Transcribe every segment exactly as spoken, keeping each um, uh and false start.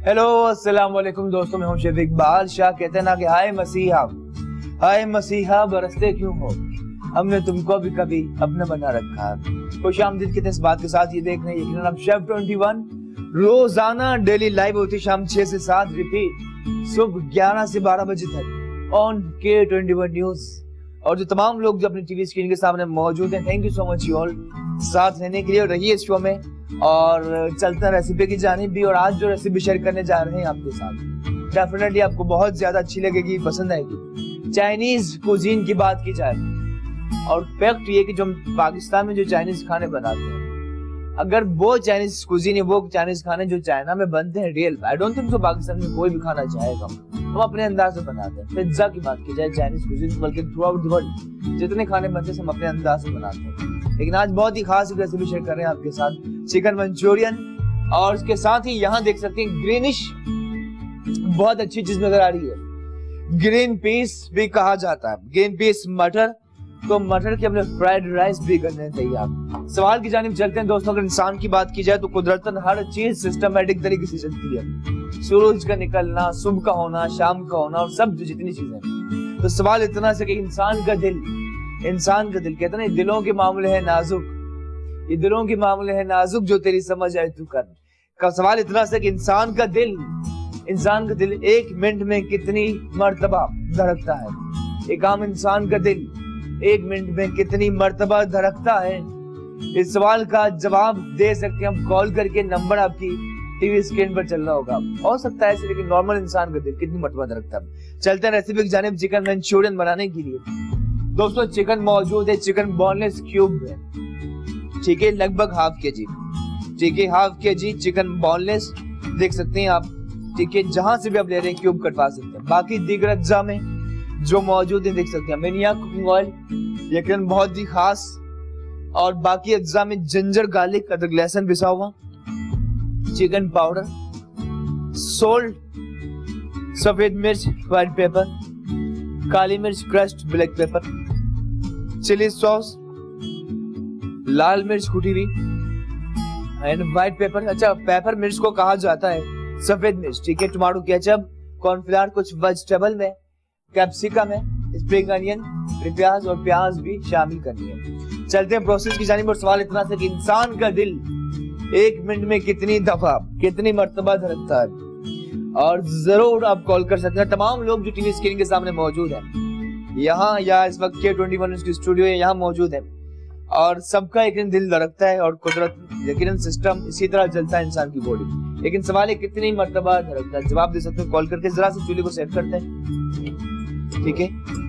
Hello अस्सलाम वालेकुम दोस्तों, मैं हूं शेफ इकबाल शाह। कहते हैं ना कि हाय मसीहा, हाय मसीहा बरसते क्यों हो, हमने तुमको भी कभी अपना बना रखा है। खुश आमदीद कहते हैं इस बात के साथ ये देख रहे हैं यकीनन आप शेफ ट्वेंटी वन रोजाना डेली लाइव होती है शाम छह से सात, रिपीट सुबह ग्यारह से बारह बजे तक ऑन के ट्वेंटी वन न्यूज। और जो तमाम लोग जो अपने टीवी स्क्रीन के सामने मौजूद हैं, thank you so much you all साथ रहने के लिए। रहिए इस शो में और चलते हैं रेसिपी की जानिब भी। और आज जो रेसिपी शेयर करने जा रहे हैं आपके साथ डेफिनेटली आपको बहुत ज्यादा अच्छी लगेगी, पसंद आएगी। चाइनीज कुजीन की बात की जाए और फैक्ट ये कि जो पाकिस्तान में जो चाइनीज खाने बनाते हैं, अगर वो चाइनीज कुजीन है, वो चाइनीज खाने जो चाइना में बनते हैं real, I don't think so Pakistan में कोई भी खाना चाहेगा। हम अपने अंदाज से बनाते हैं। पिज्जा की बात की जाए चाइनीज कुजीन, बल्कि थ्रू आउट द वर्ल्ड जितने खाने बनते हैं हम अपने अंदाज से बनाते हैं। लेकिन आज बहुत ही खास रेसिपी शेयर कर रहे हैं आपके साथ, चिकन मंचूरियन। और उसके साथ ही यहाँ देख सकते हैं ग्रीनिश बहुत अच्छी चीज नजर आ रही है, ग्रीन पीस भी कहा जाता है, ग्रीन पीस मटर। तो मटर के अपने फ्राइड राइस भी करने तैयार। सवाल की जानिब चलते हैं दोस्तों। अगर इंसान की बात की जाए तो कुदरतन हर चीज सिस्टमेटिक तरीके से चलती है। सूरज का निकलना, सुबह का होना, शाम का होना और सब जितनी चीजें। तो सवाल इतना से कि इंसान का दिल, इंसान का दिल कहते हैं ना दिलों के मामले है नाजुक, ये दिलों के मामले है नाजुक, जो तेरी समझ आए तू कर। का सवाल इतना से कि इंसान का दिल, इंसान का दिल एक मिनट में कितनी मर्तबा धड़कता है। एक आम इंसान का दिल एक मिनट में कितनी मर्तबा धड़कता है। इस सवाल का जवाब दे सकते हैं हम कॉल करके। नंबर आपकी टीवी स्क्रीन पर चल रहा होगा। हो सकता है लेकिन नॉर्मल इंसान का दिल कितनी मर्तबा धड़कता है। चलते हैं रेसिपी की जानिब चिकन मंचूरियन बनाने के लिए। दोस्तों चिकन मौजूद है, चिकन बोनलेस क्यूब है, ठीक है, लगभग हाफ के जी, ठीक है, हाफ के जी चिकन बोनलेस देख सकते हैं आप, ठीक है, जहां से भी आप ले रहे हैं क्यूब कटवा सकते हैं। बाकी दीगर अज्जा में जो मौजूद है देख सकते हैं मिनिया कुकिंग ऑयल, यकीनन बहुत ही खास। और बाकी अज्जा में जिंजर, गार्लिक, अदरक, लहसुन पिसा हुआ, चिकन पाउडर, सोल्ट, सफेद मिर्च, व्हाइट पेपर, काली मिर्च, crushed black pepper, chilli sauce, लाल मिर्च कुटी हुई एंड व्हाइट पेपर। अच्छा, पेपर मिर्च को कहा जाता है सफेद मिर्च, ठीक है, टमाटो केचप, कॉर्नफ्लावर, कुछ वेजिटेबल में कैप्सिकम है, स्प्रिंग अनियन, प्याज और प्याज भी शामिल करनी है। चलते हैं प्रोसेस की जानिब। और सवाल इतना से कि इंसान का दिल एक मिनट में कितनी दफा, कितनी मर्तबा धड़कता है। और जरूर आप कॉल कर सकते हैं। तमाम लोग जो टीवी स्क्रीन के सामने मौजूद हैं यहाँ या इस वक्त के ट्वेंटी वन की स्टूडियो है यहाँ मौजूद है, और सबका एक दिल धड़कता है और कुदरत यकीनन सिस्टम इसी तरह चलता है इंसान की बॉडी। लेकिन सवाल है कितनी मर्तबा धड़कता है। जवाब दे सकते हैं कॉल करके। जरा से चूल्हे को सेट करते हैं, ठीक है,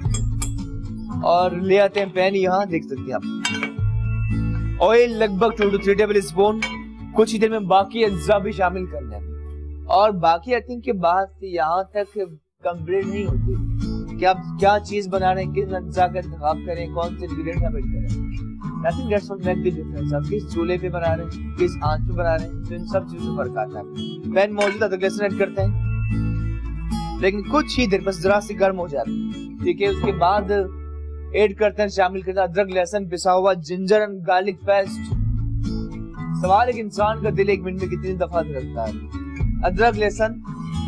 और ले आते हैं पैन। यहाँ देख सकते हैं आप ऑयल लगभग two two three tablespoon. कुछ ही देर में बाकी अज्जा भी शामिल करना है। और बाकी आई थिंक के बात यहाँ तक कंप्लीट नहीं होती कि आप क्या चीज बना रहे हैं, किस अज्जा का इंतखाब करें, कौन से इंग्रेडिएंट शामिल करें। I think that's what make the difference। आप किस चूल्हे पे बना रहे हैं, किस आंच पे बना रहे हैं, तो इन सब चीजों से फर्क आता है। पैन मौजूद है, लहसुन ऐड करते हैं, लेकिन कुछ ही देर बस जरा सी गर्म हो जाती है, ठीक है। उसके बाद ऐड करते हैं, शामिल करते हैं अदरक, लहसुन पिसा हुआ, जिंजर एंड गार्लिक पेस्ट। सवाल है कि इंसान का दिल एक मिनट में कितनी दफा धड़कता है। अदरक, लहसुन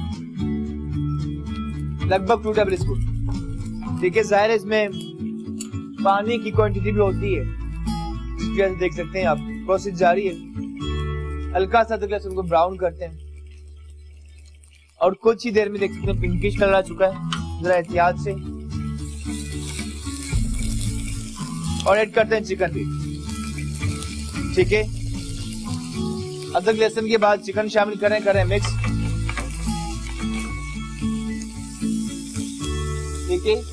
लगभग टू टेबल स्पून, ठीक है। जाहिर है इसमें पानी की क्वांटिटी भी होती है, जैसे देख सकते हैं आप। प्रोसेस जारी है। हल्का सा अदरक लहसुन को ब्राउन करते हैं और कुछ ही देर में देख सकते हैं पिंकिश कलर आ चुका है। जरा एहतियात से और ऐड करते हैं चिकन भी, ठीक है। अदरक लहसुन के बाद चिकन शामिल करें करें मिक्स, ठीक है।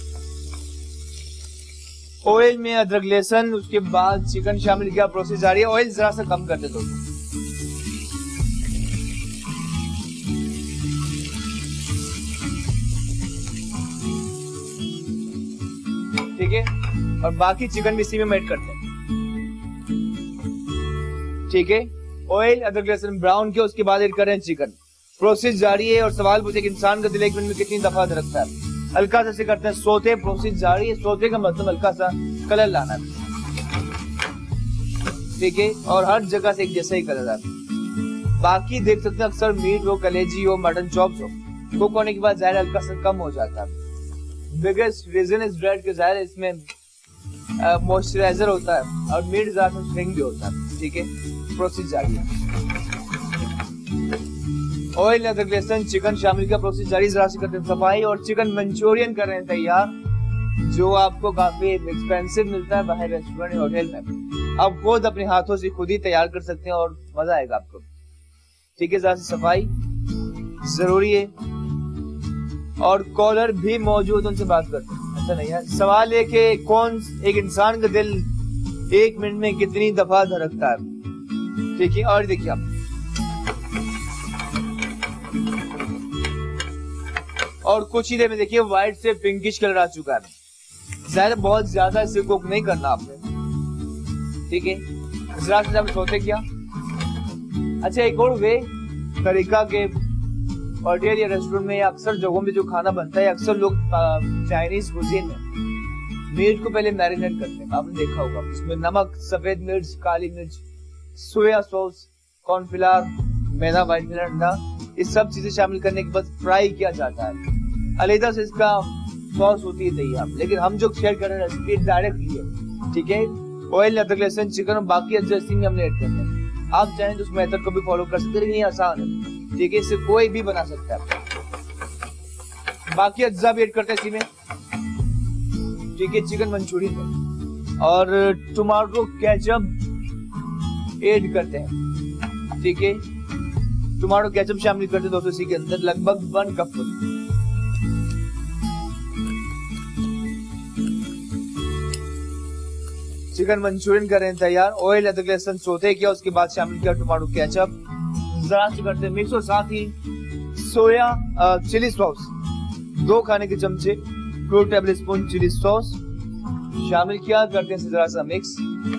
ऑयल में अदरक लहसुन, उसके बाद चिकन शामिल किया। प्रोसेस जारी है। ऑयल जरा सा कम कर दे दोस्तों, ठीक है। और बाकी चिकन भी इसी में ऐड करते हैं, ठीक है। ऑयल, अदरक लहसुन ब्राउन किया, उसके बाद ऐड कर रहे हैं चिकन। प्रोसेस जारी है। और सवाल पूछे कि इंसान का दिल एक मिनट में कितनी दफा धड़कता है। हल्का सा से करते हैं सोते। प्रोसेस जारी है। सोते का मतलब हल्का सा कलर लाना, ठीक है, और हर जगह से एक जैसा ही कलर आता है। बाकी देख सकते हैं अक्सर मीट हो, कलेजी हो, मटन चॉप्स हो, कुक होने के बाद ज़ाहिर हल्का सा कम हो जाता है। बिगेस्ट रीजन इज ड्रेड के ज़ाहिर इसमें मॉइस्चराइजर होता है और मीट ज़्यादा श्रिंक भी होता है। ठीक है, प्रोसेस जारी है। ऑयल, अदरक, लहसुन, चिकन शामिल का प्रोसेस जारी। जरा सी करते हैं सफाई और चिकन मंचूरियन कर रहे हैं तैयार, जो आपको काफी एक्सपेंसिव मिलता है बाहर रेस्टोरेंट होटल में। आप खुद अपने हाथों से खुद ही तैयार कर सकते हैं और मजा आएगा आपको। ठीक है, जरा सी सफाई जरूरी है। और कॉलर भी मौजूद, उनसे बात करते हैं। अच्छा नहीं है, सवाल है कि कौन एक इंसान का दिल एक मिनट में कितनी दफा धड़कता है। ठीक है, और देखिए आप, और कुछ ही देर में देखिए व्हाइट से पिंकिश कलर आ चुका है। ज़्यादा बहुत ज्यादा इसे कुक नहीं करना आपने। ठीक है, जरा से आप सोते क्या। अच्छा, एक और वे तरीका के होटल या रेस्टोरेंट में या अक्सर जगहों में जो खाना बनता है, अक्सर लोग चाइनीज कुजीन में मीट को पहले मैरिनेट करते हैं। आपने देखा होगा, इसमें नमक, सफेद मिर्च, काली मिर्च, सोया सॉस, कॉर्नफ्लावर, मैदा, व्हाइट मिला, अंडा, इस सब चीजें शामिल करने के बाद फ्राई किया जाता है। अलग से इसका सॉस होती है तैयार, लेकिन हम जो शेयर कर रहे हैं रेसिपी डायरेक्टली है। ठीक है, ऑयल, अदरक, लहसुन, चिकन और बाकी एडजस्टिंग में हमने ऐड करते हैं। आप चाहें तो उस मेथड को भी फॉलो कर सकते हैं, लेकिन ये आसान है। ठीक है, इसे कोई भी बना सकता है। बाकी अज्जा भी ऐड करते हैं इसी में। ठीक है, चिकन मंचूरियन में और टमाटो केचप ऐड करते हैं। ठीक है, टमाटो केचप शामिल करते हैं दोस्तों इसी के अंदर, लगभग वन कप। चिकन मंचूरियन कर रहे हैं तैयार। ऑयल, अदरक, लहसुन सोते किया, उसके बाद शामिल किया टमाटो केचप, जरा से करते हैं मिक्स और साथ ही सोया चिली सॉस दो खाने के चमचे, two tablespoon chilli sauce शामिल किया, करते हैं जरा सा मिक्स।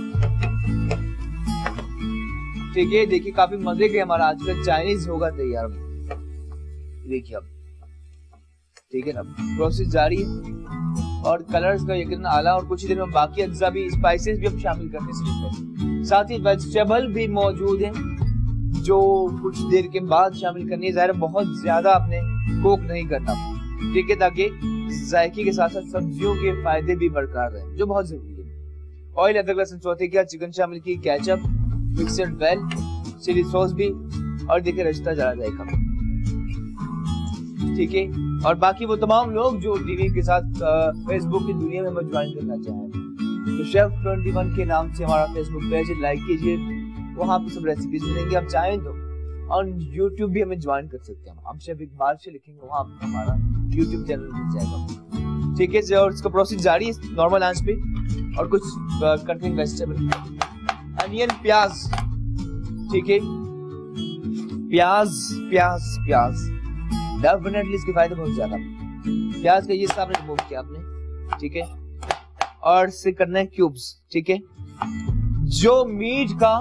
ठीक है, देखिए काफी मजे के हमारा आज का चाइनीज होगा तैयार। देखिए अब, ठीक है ना, प्रोसेस जारी है और कलर्स का यकीन आला। और कुछ ही देर में बाकी अज्जा भी, स्पाइसेस भी हम शामिल करते हैं। साथ ही वेजिटेबल भी मौजूद है जो कुछ देर के बाद शामिल करनी है। ज़ाहिर बहुत ज्यादा आपने कुक नहीं करना। ठीक है, ताकि जायके के साथ साथ सब्जियों के फायदे भी बरकरार रहे, जो बहुत जरूरी है। ऑयल, अदरक, लहसुन चौथे किया, चिकन शामिल की, ketchup, mixed well, chilli sauce भी, और देखिए रिश्ता चला जाएगा। ठीक है, और बाकी वो तमाम लोग जो टीवी के साथ फेसबुक की दुनिया में हमें ज्वाइन करना चाहें, तो शेफ ट्वेंटी वन के नाम से हमारा फेसबुक पेज है, लाइक कीजिए, वहाँ पे सब रेसिपीज मिलेंगी। आप चाहें तो और यूट्यूब भी हमें ज्वाइन कर सकते हैं। आप शेफ इकबाल से लिखेंगे, वहाँ पे हमारा यूट्यूब चैनल मिल जाएगा। ठीक है, और इसका प्रोसेस जारी है नॉर्मल आंच पे। और कुछ करते हैं वेजिटेबल, अनियन, प्याज। ठीक है, प्याज प्याज प्याज डेफिनेटली इसके फायदे बहुत ज्यादा। प्याज का ये सामने रिमूव किया आपने। ठीक है, और इसे करना है क्यूब्स। ठीक है, जो मीट का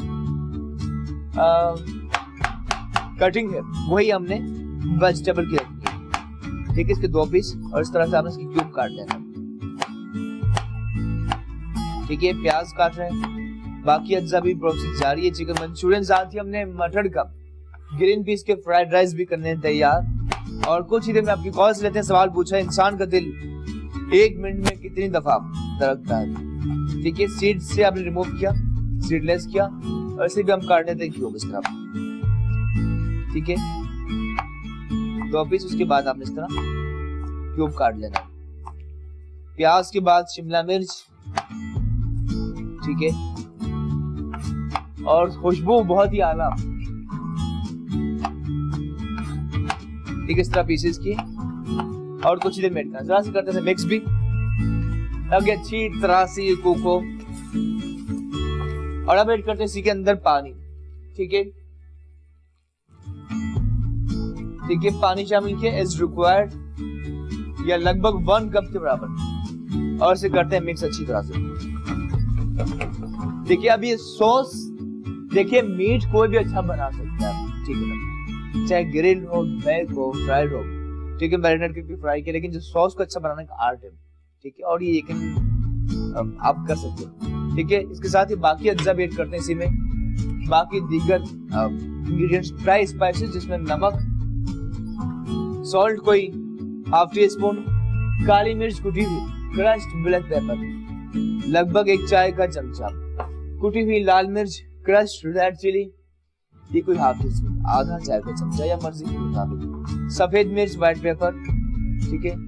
आ, कटिंग है वही हमने वेजिटेबल की रखी है। ठीक है, इसके दो पीस और इस तरह से आपने इसकी क्यूब काट लेना। ठीक है, प्याज काट रहे हैं, बाकी अज्जा भी प्रोसेस जारी है। चिकन मंचूरियन, साथ ही हमने मटर का ग्रीन पीस के फ्राइड राइस भी करने हैं तैयार। और कुछ ही देर में आपकी कॉल से लेते हैं। सवाल पूछा, इंसान का दिल एक मिनट में कितनी दफा धड़कता है। ठीक है, सीड से आपने रिमूव किया, सीडलेस किया, और इसे भी हम काट लेते हैं क्यूब इस तरह। ठीक है, दो पीस, उसके बाद आपने इस तरह क्यूब काट लेना। प्याज के बाद शिमला मिर्च। ठीक है, और खुशबू बहुत ही आला। ठीक है, इस तरह पीसेस किए और कुछ ही देर मेट करना। जरा से करते थे मिक्स भी, ताकि अच्छी तरह से कुक हो। और अब ऐड करते हैं इसी के अंदर पानी। ठीक है, ठीक है, पानी शामिल किया एज रिक्वायर्ड, या लगभग वन कप के बराबर, और इसे करते हैं मिक्स अच्छी तरह से। देखिए, अब ये सॉस, देखिए मीट कोई भी अच्छा बना सकता है। ठीक है ना, चाहे ग्रिल हो, बेक हो, फ्राइड हो। ठीक है, मैरिनेट करके फ्राई किया, लेकिन जो सॉस को अच्छा बनाने का आर्ट है। ठीक है, और ये यकीन आप कर सकते हो। ठीक है, इसके साथ ही बाकी अज्जा भी ऐड करते हैं इसी में। बाकी दीगर इंग्रेडिएंट्स ड्राई स्पाइसेस जिसमें नमक, सॉल्ट कोई हाफ टी स्पून, काली मिर्च कुटी हुई, क्रश्ड ब्लैक पेपर लगभग एक चाय का चमचा, कुटी हुई लाल मिर्च, क्रश्ड रेड चिली ये कोई हाफ टी स्पून, आधा चाय का चमचा या मर्जी के मुताबिक, सफेद मिर्च व्हाइट पेपर, ठीक है,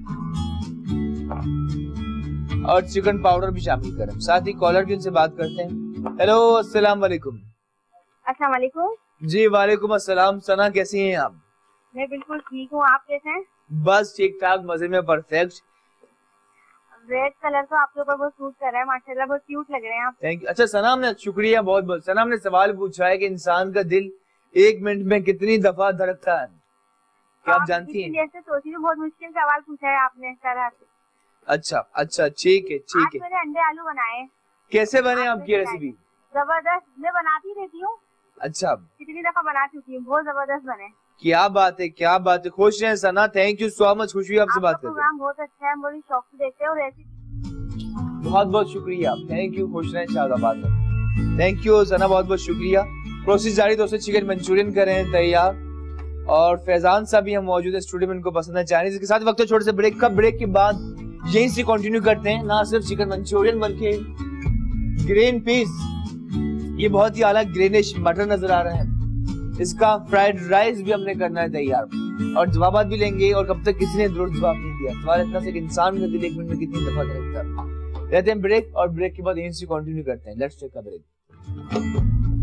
और चिकन पाउडर भी शामिल करें। साथ ही कॉलर भी उनसे बात करते हैं। हेलो, अस्सलाम वालेकुम। अस्सलाम वालेकुम। जी वालेकुम अस्सलाम। सना कैसी हैं आप? मैं बिल्कुल ठीक हूँ, आप कैसे हैं? बस ठीक ठाक, मजे में, परफेक्ट। रेड कलर तो आपके ऊपर बहुत सूट कर रहा है, माशाल्लाह बहुत क्यूट लग रहे हैं आप। Thank you. अच्छा सना, हमने शुक्रिया बहुत बहुत। सना, हमने सवाल पूछा है कि इंसान का दिल एक मिनट में कितनी दफा धड़कता है, क्या आप, आप जानती हैं? जैसे सोची तो बहुत मुश्किल सवाल पूछा है आपने सर। अच्छा अच्छा, ठीक है ठीक है। मैंने अंडे आलू बनाए। कैसे बने आपकी रेसिपी? जबरदस्त, मैं बनाती रहती हूँ। अच्छा, कितनी दफा बना चुकी हूँ, बहुत जबरदस्त बने। क्या बात है, क्या बात है। खुश हैं Sana, thank you so much, खुशी आपसे बात करके। प्रोग्राम बहुत अच्छा है, बड़ी शौक से देखते हैं और रेसिपी। बहुत बहुत शुक्रिया, थैंक यू। खुश रहें शादाबाद में। थैंक यू सना, बहुत बहुत शुक्रिया। प्रोसेस जारी दोस्तों, चिकन मंचूरियन कर रहे हैं तैयार और फैजान साहब भी हम मौजूद है स्टूडियो में, इनको पसंद है चाइनीज के साथ। वक्त छोटे से ब्रेक का, ब्रेक के बाद यहीं से कंटिन्यू करते हैं। ना सिर्फ चिकन मंचूरियन बल्कि ग्रीन पीस, ये बहुत ही अलग ग्रीनिश मटर नजर आ रहा है, इसका फ्राइड राइस भी हमने करना है तैयार और जवाब भी लेंगे। और कब तक किसी ने दुरुस्त जवाब नहीं दिया, सवाल इतना से इंसान का दिल एक मिनट में कितनी दफा धड़कता है। रहते हैं ब्रेक और ब्रेक के बाद यहीं से कंटिन्यू करते हैं। Let's take a break.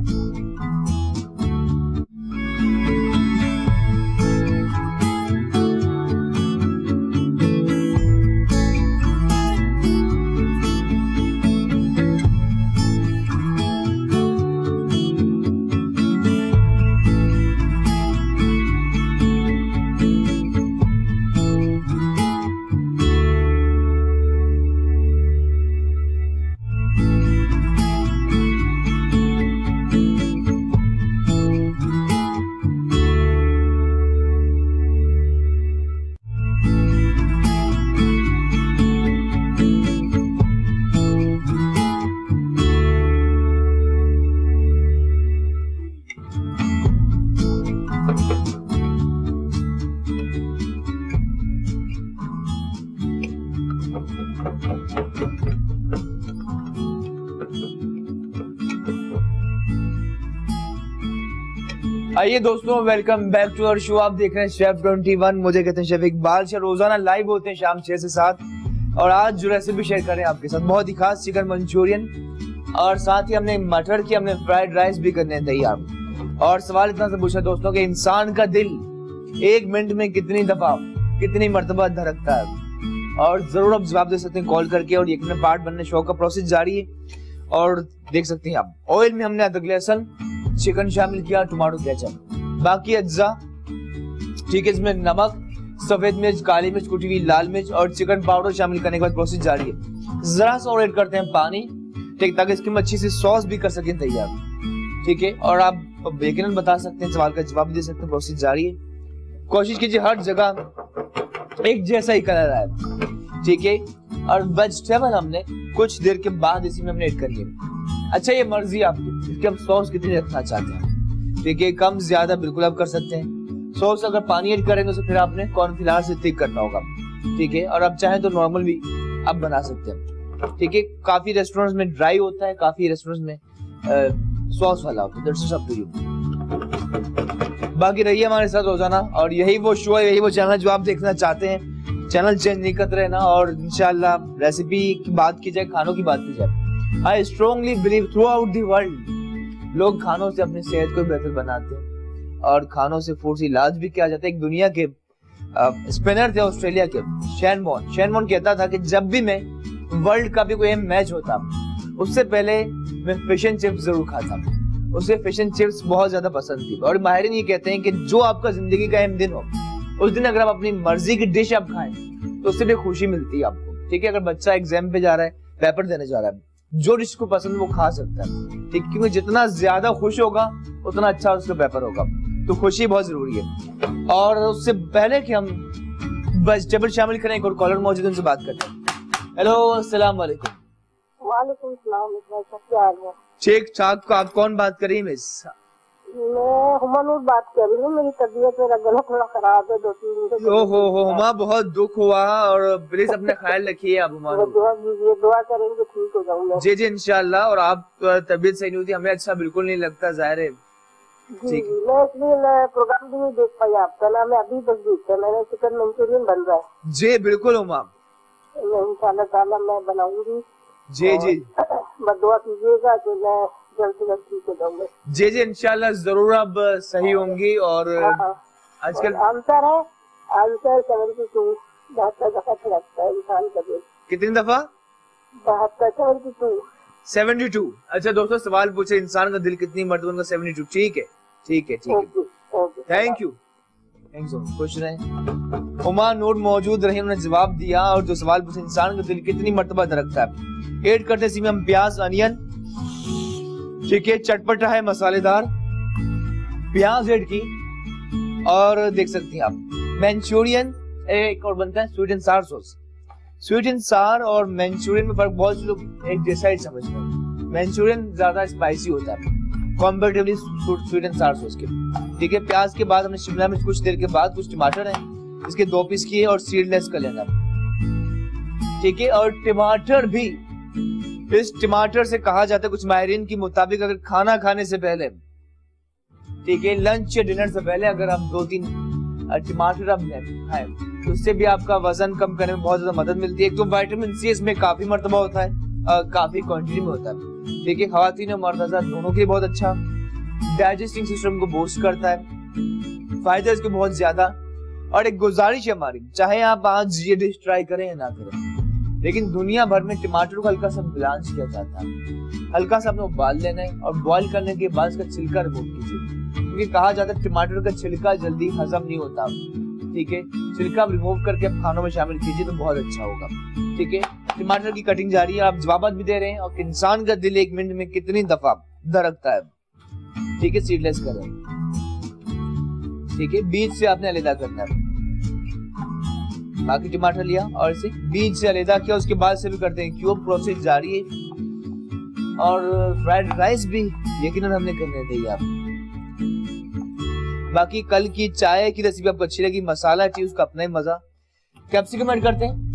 आइए दोस्तों, welcome back to our show. आप देख रहे हैं शेफ ट्वेंटी वन, मुझे कहते हैं शेफ इकबाल। रोजाना लाइव होते हैं शाम छह से सात और आज जो रेसिपी शेयर कर रहे हैं आपके साथ बहुत ही खास चिकन मंचूरियन और साथ ही हमने मटर की हमने फ्राइड राइस भी करने हैं तैयार। और सवाल इतना से पूछा दोस्तों कि इंसान का दिल एक मिनट में कितनी दफा कितनी मर्तबा धड़कता है, और जरूर आप जवाब दे सकते हैं कॉल करके। और यकीनन पार्ट बनने शो का प्रोसेस जारी है और देख सकते हैं आप। ऑयल में हमने अदरक लहसुन चिकन शामिल किया, टमाटो केचप, बाकी अज्जा ठीक है। इसमें नमक, सफेद मिर्च, काली मिर्च, कुटी हुई लाल मिर्च और चिकन पाउडर शामिल करने के बाद प्रोसेस जारी है। जरा सा और ऐड करते हैं पानी, ठीक, ताकि इसकी अच्छी से सॉस भी कर सकें तैयार, ठीक है। और आप यकीनन बता सकते हैं, सवाल का जवाब दे सकते हैं, प्रोसेस जारी है। कोशिश कीजिए हर जगह एक जैसा ही कलर आए, ठीक है। और वेजिटेबल हमने कुछ देर के बाद इसी में हमने ऐड करनी है। अच्छा, ये मर्जी आपकी, इसके हम सॉस कितनी रखना चाहते हैं, ठीक है, कम ज्यादा बिल्कुल आप कर सकते हैं। सॉस अगर पानी ऐड करेंगे तो फिर आपने कॉर्नफ्लावर से थिक करना होगा, ठीक है। और आप चाहें तो नॉर्मल भी आप बना सकते हैं, ठीक है। काफी रेस्टोरेंट्स में ड्राई होता है, काफी रेस्टोरेंट्स में सॉस वाला होता है, दैट्स अप टू यू। बाकी रहिए हमारे साथ रोजाना, और यही वो शो है, यही वो चैनल जो आप देखना चाहते हैं। चैनल चेंज नहीं करते रहना, और इंशाल्लाह रेसिपी की बात की जाए, खानों की बात की जाए, I strongly believe throughout the world लोग खानों से अपनी सेहत को बेहतर बनाते हैं और खानों से फूड से इलाज भी किया जाता है। एक दुनिया के स्पिनर थे ऑस्ट्रेलिया के, शैन वॉर्न शैन वॉर्न कहता था कि जब भी मैं वर्ल्ड का भी कोई मैच होता उससे पहले मैं फिश एंड चिप्स जरूर खाता। उसे फिश एंड चिप्स बहुत ज्यादा पसंद थी। और माहिरीन ये कहते हैं कि जो आपका जिंदगी का अहम दिन हो, उस दिन अगर आप अपनी मर्जी की डिश आप खाएं तो उससे भी खुशी मिलती है आपको, ठीक है। अगर बच्चा एग्जाम पे जा रहा है, पेपर देने जा रहा है, जो डिश को पसंद वो खा सकता है, ठीक, क्योंकि जितना ज्यादा खुश होगा उतना अच्छा उसका पेपर होगा। तो खुशी बहुत जरूरी है। और उससे पहले कि हम वेजिटेबल शामिल करें, एक और कॉलर मौजूद, उनसे बात करते हैं। हेलो, अस्सलाम वालेकुम। वालेकुम सलाम मिस, क्या हाल है? ठीक ठाक। आप कौन बात कर रही है मिस? मैं हुमानूर बात कर रही हूँ। मेरी तबीयत, मेरा गला थोड़ा खराब है, दो तीन दिन से। ओहो हो हुमा, बहुत दुख हुआ और प्लीज अपना ख्याल रखिए आप हुमानूर। दुआ कीजिए, दुआ करेंगे तो ठीक हो जाऊंगा। जी जी इंशाल्लाह। और आप तबीयत सही नहीं होती, हमें अच्छा बिल्कुल नहीं लगता, जाहिर है। जी जी, मैं इसलिए मैं प्रोग्राम भी नहीं देख पाई आपका ना। मैं अभी बस देखा, मैंने चिकन मंचूरियन बन रहा है। जी बिल्कुल हुमा, इंशाल्लाह ताला मैं बनाऊंगी। जी जी, बस दुआ कीजिएगा कि मैं जल्द से जल्द ठीक हो जाऊंगा। जी जी इंशाल्लाह जरूर आप सही होंगी। और आजकल आंसर है आंसर सेवेंटी टू, बहत्तर दफा खड़कता है इंसान का दिल। कितनी दफा? बहत्तर, सेवेंटी टू। Seventy two. अच्छा दोस्तों, सवाल पूछे इंसान का दिल कितनी मरतबा उनका? Seventy two. ठीक है ठीक है ठीक है, थैंक यू थैंक यू। खुश रहें। हुमा नूर मौजूद रही, उन्होंने जवाब दिया। और जो सवाल पूछे इंसान का दिल कितनी मरतबा धड़कता है। ऐड करते इसी में हम प्याज, अनियन, ठीक है, चटपटा है, मसालेदार प्याज ऐड की। और देख सकती हैं आप मंचूरियन, एक और बनता है sweet and sour sauce. Sweet and sour और मंचूरियन में फर्क बहुत से लोग एक जैसा ही समझ रहे हैं। मंचूरियन ज्यादा स्पाइसी होता है comparatively sweet and sour sauce के, ठीक है। प्याज के बाद हमने शिमला मिर्च, कुछ देर के बाद कुछ टमाटर है, इसके दो पीस किए और सीडलेस कर लेना, ठीक है। और टमाटर भी, इस टमाटर से कहा जाता है कुछ माहिरीन के मुताबिक, अगर खाना खाने से पहले, ठीक है, लंच या डिनर से पहले अगर आप दो तीन टमाटर आप खाएं तो उससे भी आपका वजन कम करने में बहुत ज्यादा मदद मिलती है। एक तो विटामिन सी इसमें काफी मर्तबा होता है, आ, काफी क्वांटिटी में होता है, ठीक है। खवातीन और मर्द हज़रात दोनों के लिए बहुत अच्छा, डाइजेस्टिंग सिस्टम को बूस्ट करता है, फायदे इसके बहुत ज्यादा। और एक गुजारिश है हमारी, चाहे आप आज ये डिश ट्राई करें या ना करें, लेकिन दुनिया भर में टमाटर को हल्का सा ब्लांच किया जाता है। हल्का सा आपने उबाल लेना है और बॉईल करने के बाद इसका छिलका रिमूव कीजिए, क्योंकि कहा जाता है टमाटर का छिलका जल्दी हजम नहीं होता, ठीक है। छिलका रिमूव करके आप खानों में शामिल कीजिए तो बहुत अच्छा होगा, ठीक है। टमाटर की कटिंग जारी है, आप जवाब भी दे रहे हैं। और इंसान का दिल एक मिनट में कितनी दफा धड़कता है, ठीक है, सीडलेस कर रहे हैं, ठीक है। बीज से आपने अलग करना है। बाकी टमाटर लिया और इसे बीज से अलग किया, उसके बाद से भी करते हैं क्यूब, प्रोसेस जारी है। और फ्राइड राइस भी यकीनन हमने करने थे आप। बाकी कल की चाय की रेसिपी आपको अच्छी लगी, मसाला टी उसका अपना ही मजा। कैप्सिकम ऐड करते हैं,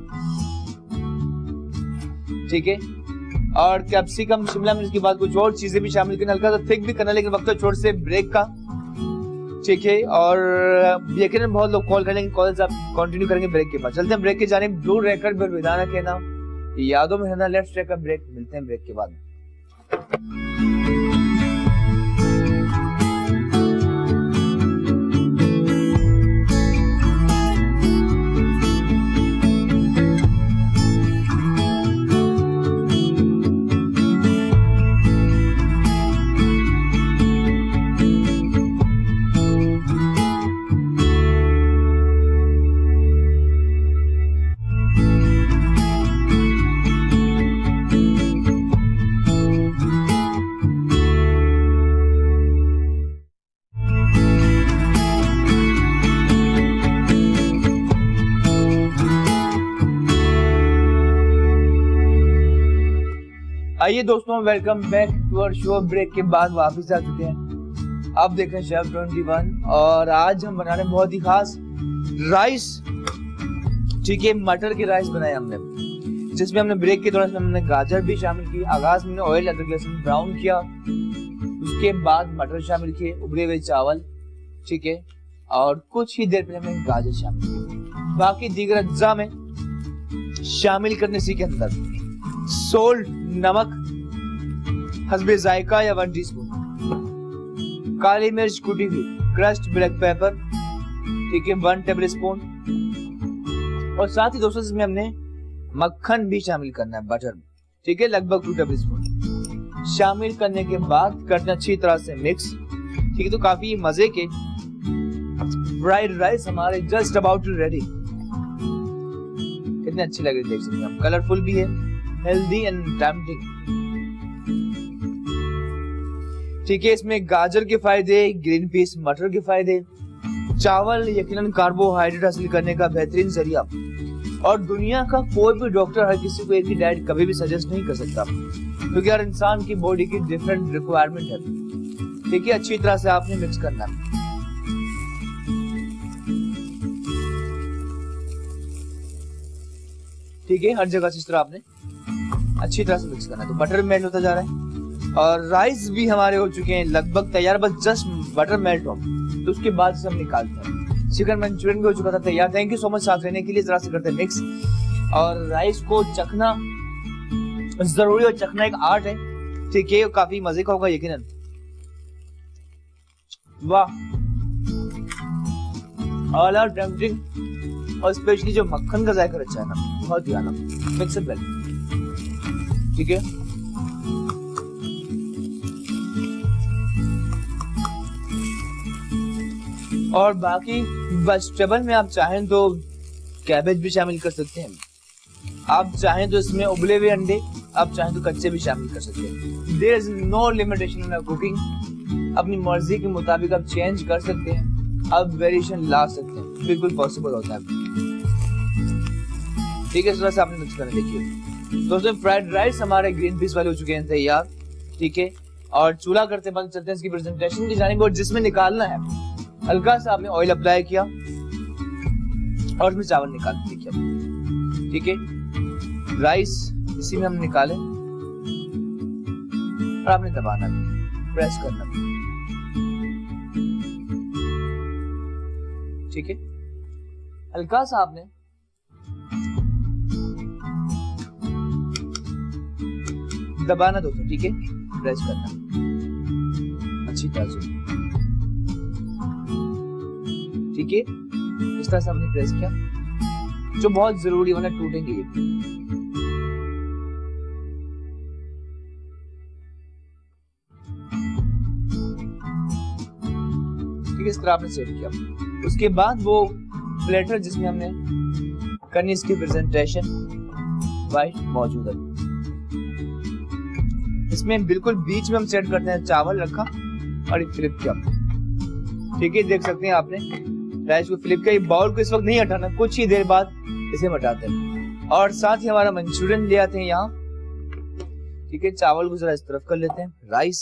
ठीक है। और कैप्सिकम, शिमला मिर्च के बाद कुछ और चीजें भी शामिल करना, हल्का सा थिक भी करना, लेकिन वक्त छोड़ से ब्रेक का, ठीक है। और यकीनन बहुत लोग कॉल करेंगे, कॉल्स आप कंटिन्यू करेंगे ब्रेक के बाद। चलते हैं ब्रेक के जानिब, दूर रहकर भी विदा न कहना, यादों में रहना। लेट्स टेक अ ब्रेक, मिलते हैं ब्रेक के बाद। आइए दोस्तों, welcome back to our show. Break के बाद वापस आ चुके हैं, आप देख रहे हैं शेफ ट्वेंटी वन। और आज हम बना रहे हैं बहुत ही खास राइस, ठीक है। मटर के राइस बनाए हमने, जिसमें हमने ब्रेक के दौरान हमने गाजर भी शामिल की। आगाज में ऑयल अदरक लहसुन ब्राउन किया, उसके बाद मटर शामिल किए, उबले हुए चावल, ठीक है। और कुछ ही देर पहले हमने गाजर शामिल किए। बाकी दीगर अज्जा में शामिल करने सी के अंदर सोल्ट, नमक हस्बे जायका या वन टीस्पून, काली मिर्च कुटी हुई, क्रश्ड ब्लैक पेपर, ठीक है, वन टेबल स्पून। और साथ ही दोस्तों इसमें हमने मक्खन भी शामिल करना है, बटर, ठीक है, लगभग टू टेबल स्पून। शामिल करने के बाद करना अच्छी तरह से मिक्स, ठीक है। तो काफी मजे के फ्राइड राइस हमारे जस्ट अबाउट टू रेडी। कितने अच्छे लग रहे देख सकते हैं हम, कलरफुल भी है, हेल्दी एंड टेम्पटिंग, ठीक है। इसमें गाजर के फायदे, ग्रीन पीस, मटर के फायदे, चावल यकीनन कार्बोहाइड्रेट हासिल करने का बेहतरीन जरिया, और दुनिया का कोई भी डॉक्टर हर किसी को एक ही डाइट कभी भी सजेस्ट नहीं कर सकता, क्योंकि हर इंसान की बॉडी की डिफरेंट रिक्वायरमेंट है। ठीक है, अच्छी तरह से आपने मिक्स करना है। ठीक है, हर जगह से इस तरह आपने अच्छी तरह से मिक्स करना है। तो बटर मेल्ट होता जा रहा है और राइस भी हमारे हो चुके हैं लगभग तैयार, बस जस्ट बटर मेल्ट हो तो उसके बाद से हम निकालते हैं। चिकन मंचूरियन भी हो चुका था तैयार। थैंक यू सो मच साथ रहने के लिए। जरा से करते हैं मिक्स। और राइस को चखना जरूरी और चखना एक आर्ट है। ठीक है, काफी मजे का होगा यकीनन। वाह, ऑल आर टेम्पटिंग। और स्पेशली जो मक्खन का जायका अच्छा है ना, बहुत ही आना। Mix it well. ठीक है, और बाकी वेजिटेबल में आप चाहें तो कैबेज भी शामिल कर सकते हैं, आप चाहें तो इसमें उबले हुए अंडे, आप चाहें तो कच्चे भी शामिल कर सकते हैं। There is no limitation in cooking. अपनी मर्जी के मुताबिक आप चेंज कर सकते हैं, आप वेरिएशन ला सकते हैं, बिल्कुल पॉसिबल होता है। ठीक है, इस तरह से आपने मिक्स करना। देखिए दोस्तों, फ्राइड राइस हमारे ग्रीन पीस वाले हो चुके हैं तैयार। ठीक है, और चूल्हा करते वक्त चलते हैं इसकी प्रेजेंटेशन की जानिब। और जिसमें निकालना है, हल्का सा आपने ऑयल अप्लाई किया और उसमें चावल निकाल देखिए। ठीक है, राइस इसी में हम निकाले और आपने दबाना, प्रेस करना। ठीक है, हल्का सा आपने दबाना दोस्तों। ठीक है, प्रेस करना अच्छी तरह से। ठीक है, इस तरह से आपने प्रेस किया, जो बहुत जरूरी होना, टूटेंगे ये। ठीक है, इस तरह आपने सेट किया। उसके बाद वो प्लेटर जिसमें हमने करनी इसकी प्रेजेंटेशन वाइट मौजूद है। इसमें बिल्कुल बीच में हम सेट करते हैं चावल रखा और एक फ्लिप किया। ठीक है, देख सकते हैं आपने राइस को फ्लिप किया। बाउल को इस वक्त नहीं हटाना, कुछ ही देर बाद इसे हटाते हैं। और साथ ही हमारा मंचूरियन ले आते हैं यहाँ। ठीक है, चावल को जरा इस तरफ कर लेते हैं, राइस।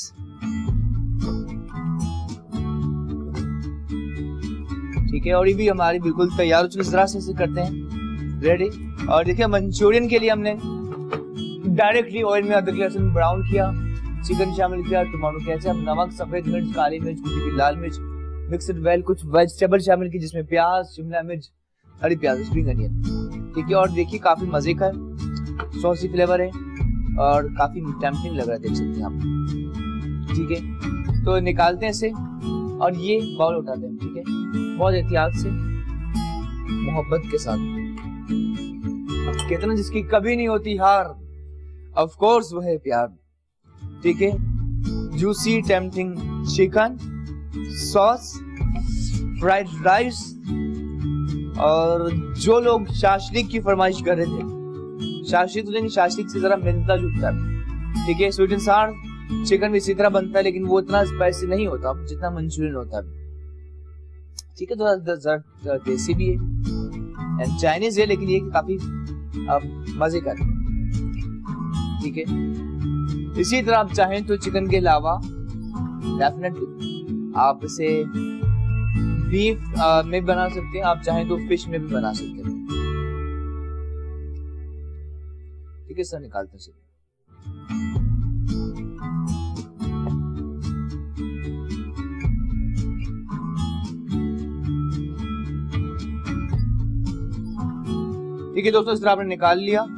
ठीक है, और ये भी हमारी बिल्कुल तैयार हो चुकी। जरा से इसे करते हैं रेडी। और देखिए मंचूरियन के लिए हमने डायरेक्टली ऑयल में अदरक लहसुन ब्राउन किया, चिकन शामिल किया, टमाटो केचप, नमक, सफेद मिर्च, काली मिर्च, कुटी हुई लाल मिर्च, मिक्सड वेल, कुछ वेजिटेबल शामिल की जिसमें प्याज, शिमला मिर्च, हरी प्याज, स्प्रिंग अनियन। ठीक है, और देखिए काफी मजे का है, सॉसी फ्लेवर है और काफी टेम्पटिंग लग रहा है, देख सकते हैं आप। ठीक है, तो निकालते हैं इसे और ये बाउल उठाते हैं। ठीक है, बहुत एहतियात से, मोहब्बत के साथ। कितना जिसकी कभी नहीं होती हार, ऑफ कोर्स वो है प्यार। ठीक है, juicy tempting chicken, sauce, fried rice, और जो लोग शाशलिक की फरमाइश कर रहे थे, शाशलिक तो नहीं, शाशलिक से जरा मिलता जुलता है। ठीक है, स्वीट एंड सार चिकन भी इसी तरह बनता है, लेकिन वो इतना स्पाइसी नहीं होता जितना मंचूरियन होता है। ठीक है, तो जरा देसी भी है एंड चाइनीज है, लेकिन ये काफी मजे का है। ठीक है, इसी तरह आप चाहें तो चिकन के अलावा डेफिनेटली आप इसे बीफ में बना सकते हैं, आप चाहें तो फिश में भी बना सकते हैं। ठीक है, सर निकालते हैं। ठीक है दोस्तों, इस तरह आपने निकाल लिया।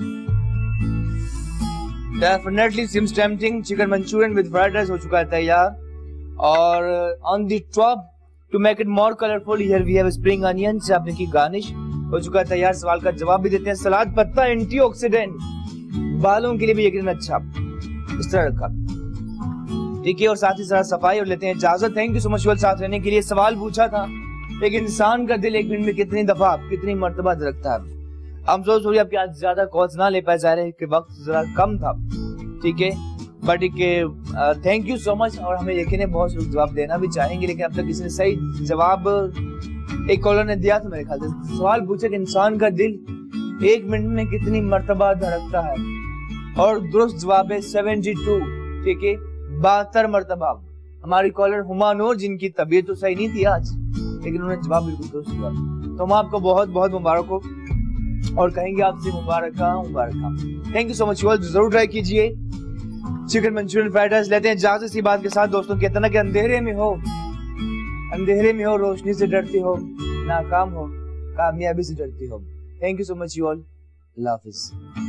Definitely seems tempting chicken Manchurian with fried rice हो चुका है तैयार। और on the top to make it more colourful here we have spring onion से आपने की गार्निश हो चुका है तैयार। सवाल का जवाब भी देते हैं। सलाद पत्ता एंटीऑक्सीडेंट, बालों के लिए भी यकीनन अच्छा, इस तरह रखा। ठीक है, और साथ ही साथ सफाई और लेते हैं इजाजत। थैंक यू सो मच साथ रहने के लिए। सवाल पूछा था एक इंसान का दिल एक मिनट में कितनी दफा कितनी मर्तबा धड़कता है। हम सोच रहे आपके आज ज्यादा कॉल्स ना ले पाए, जा रहे कि वक्त जरा कम था। ठीक है, but thank you so much. और हमें यकीन है बहुत लोग जवाब देना भी चाहेंगे, लेकिन अब तक किसी ने सही जवाब, एक कॉलर ने दिया था मेरे ख्याल से, सवाल पूछे कि इंसान का दिल एक मिनट में कितनी मर्तबा धड़कता है, और दुरुस्त जवाब है सेवेंटी टू, ठीक है, बहत्तर मर्तबा। हमारी कॉलर हुमानूर, जिनकी तबीयत तो सही नहीं थी आज, लेकिन उन्होंने जवाब बिल्कुल दुरुस्त दिया, तो हम आपको बहुत बहुत मुबारक हो और कहेंगे आपसे मुबारक मुबारक। Thank you so much. जरूर ट्राई कीजिए चिकन मंचूरियन फ्राइड राइस। लेते हैं इजाजत इसी बात के साथ दोस्तों, कहते ना कि अंधेरे में हो अंधेरे में हो रोशनी से डरती हो, नाकाम हो कामयाबी से डरती हो। Thank you so much you all, Allah Hafiz.